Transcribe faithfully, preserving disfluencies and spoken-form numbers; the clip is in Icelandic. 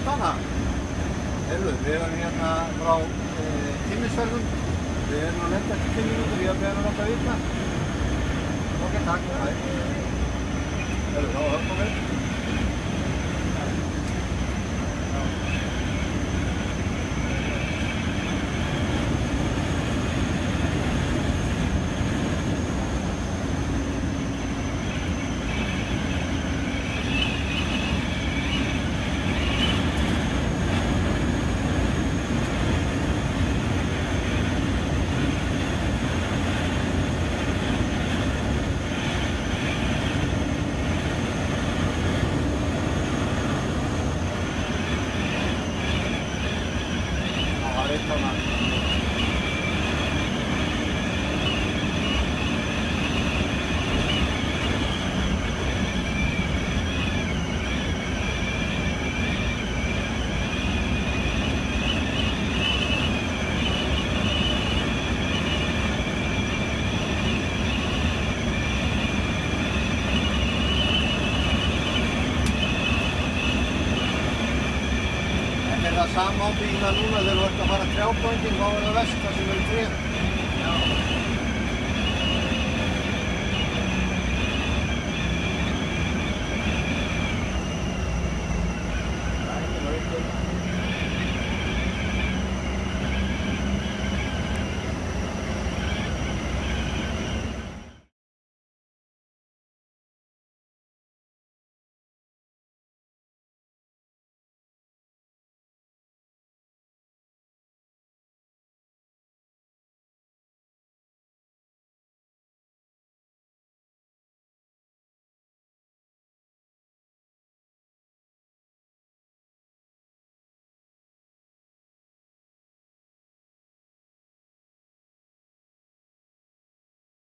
Montana. Heyrðu, við erum hérna frá e, tímisferðum. Við erum að lenda eftir fimm mínútur, ég að beða nátt að vita. Ok, takk. Heyrðu, þá höfum við. Það sama ábyggilega núna þegar þú ert að fara trjágöngin, þá er það vest þar sem eru tré.